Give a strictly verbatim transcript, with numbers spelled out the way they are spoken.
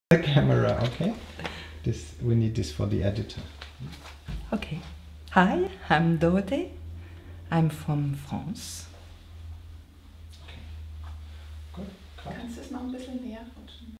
The camera, okay? This we need this for the editor. Okay. Hi, I'm Dorothée. I'm from France. Gut, Kannst du es noch ein bisschen näher rutschen?